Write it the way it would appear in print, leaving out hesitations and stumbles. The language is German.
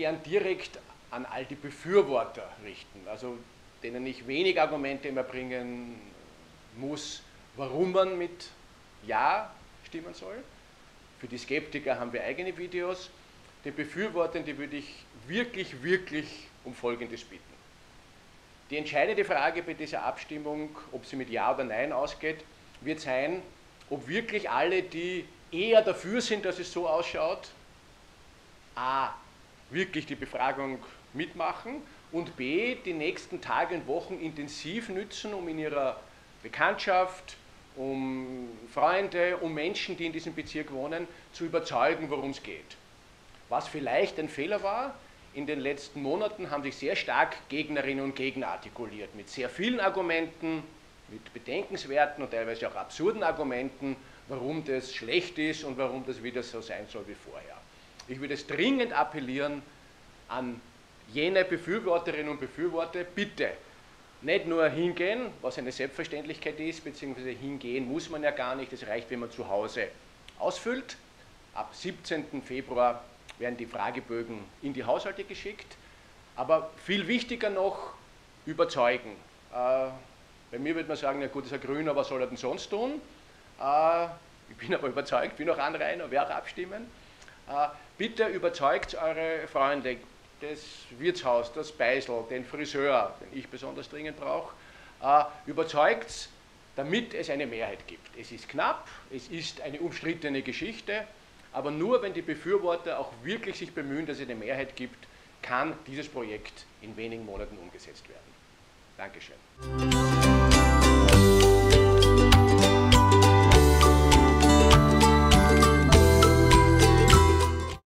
gern direkt an all die Befürworter richten, also denen ich wenig Argumente immer bringen muss, warum man mit Ja stimmen soll. Für die Skeptiker haben wir eigene Videos. Den Befürwortern, die würde ich wirklich, wirklich um Folgendes bitten. Die entscheidende Frage bei dieser Abstimmung, ob sie mit Ja oder Nein ausgeht, wird sein, ob wirklich alle, die eher dafür sind, dass es so ausschaut, a. wirklich die Befragung mitmachen und b. die nächsten Tage und Wochen intensiv nützen, um in ihrer Bekanntschaft, um Freunde, um Menschen, die in diesem Bezirk wohnen, zu überzeugen, worum es geht. Was vielleicht ein Fehler war, in den letzten Monaten haben sich sehr stark Gegnerinnen und Gegner artikuliert, mit sehr vielen Argumenten, mit bedenkenswerten und teilweise auch absurden Argumenten, warum das schlecht ist und warum das wieder so sein soll wie vorher. Ich würde es dringend appellieren an jene Befürworterinnen und Befürworter, bitte nicht nur hingehen, was eine Selbstverständlichkeit ist, beziehungsweise hingehen muss man ja gar nicht, es reicht, wenn man zu Hause ausfüllt. Ab 17. Februar werden die Fragebögen in die Haushalte geschickt, aber viel wichtiger noch, überzeugen. Bei mir würde man sagen, ja gut, das ist ein Grüner, was soll er denn sonst tun? Ich bin aber überzeugt, bin auch Anrainer, werde auch abstimmen. Bitte überzeugt eure Freunde, das Wirtshaus, das Beisel, den Friseur, den ich besonders dringend brauche, überzeugt, damit es eine Mehrheit gibt. Es ist knapp, es ist eine umstrittene Geschichte, aber nur wenn die Befürworter auch wirklich sich bemühen, dass es eine Mehrheit gibt, kann dieses Projekt in wenigen Monaten umgesetzt werden. Dankeschön.